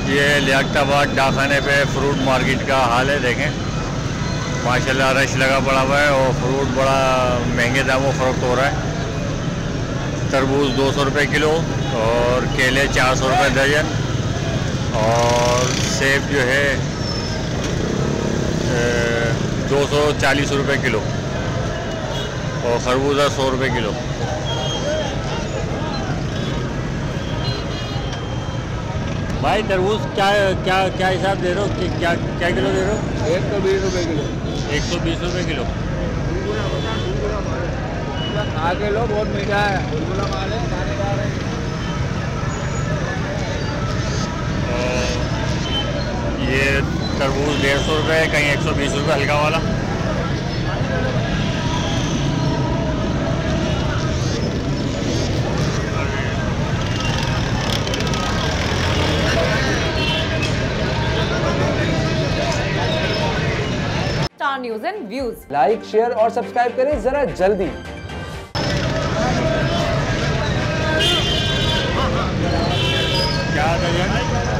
ये लियाकताबाद डाखाने पे fruit market का हाल है। देखें माशाल्लाह रश लगा पड़ा हुआ है और फ्रूट बड़ा महंगे दामों फ़रोख्त हो रहा है। तरबूज 200 रुपये किलो और केले 400 रुपये दर्जन और सेब जो है 240 रुपये किलो और खरबूजा 100 रुपये किलो। भाई तरबूज क्या क्या क्या हिसाब दे रहे हो? क्या क्या किलो दे रहे हो? 120 रुपये किलो। 120 रुपये किलो। आगे लो, बहुत मीठा है। बुलबुला माल है, दानेदार है। ये तरबूज 150 रुपये, कहीं 120 रुपये हल्का वाला। Star News and Views like, share और सब्सक्राइब करें जरा जल्दी। क्या दर्जन?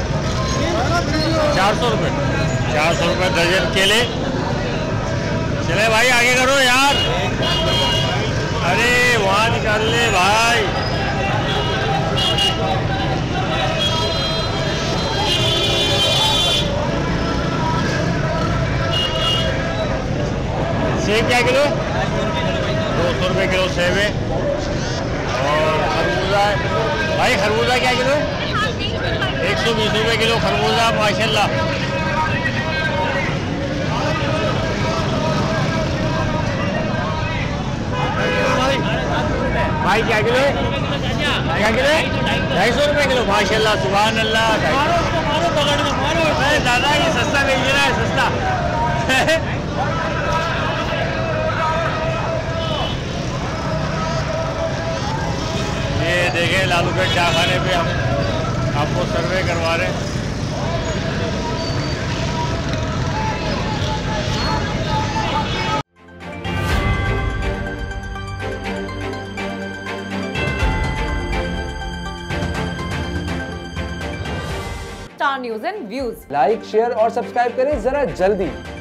400 रुपये। 400 रुपये दर्जन केले। चले भाई आगे करो यार। अरे वहाँ निकाल ले भाई। सेब क्या किलो? 200 रुपये किलो सेब है। और खरबूजा भाई, खरबूजा क्या किलो? 120 रुपये किलो खरबूजा माशाल्लाह। भाई क्या किलो है? क्या किलो है? 250 रुपये किलो माशाल्लाह, सुभान अल्लाह। दादा ये सस्ता बेच रहा है, सस्ता। ये देखें लालूगढ़ डाखाने पे हम आपको सर्वे करवा रहे हैं। Star News and Views like, share और सब्सक्राइब करें जरा जल्दी।